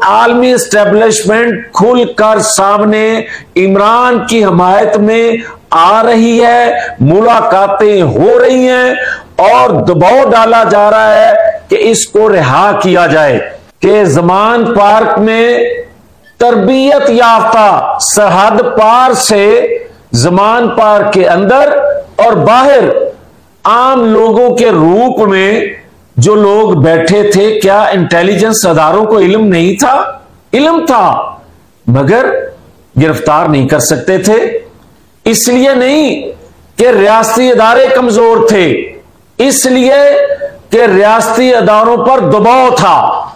आलमी एस्टेब्लिशमेंट खुलकर सामने इमरान की हिमायत में आ रही है, मुलाकातें हो रही हैं और दबाव डाला जा रहा है कि इसको रिहा किया जाए। कि जमान पार्क में तरबियत याफ्ता सरहद पार से जमान पार्क के अंदर और बाहर आम लोगों के रूप में जो लोग बैठे थे, क्या इंटेलिजेंस अदारों को इल्म नहीं था? इल्म था, मगर गिरफ्तार नहीं कर सकते थे। इसलिए नहीं कि रियासती अदारे कमजोर थे, इसलिए कि रियासती अदारों पर दबाव था।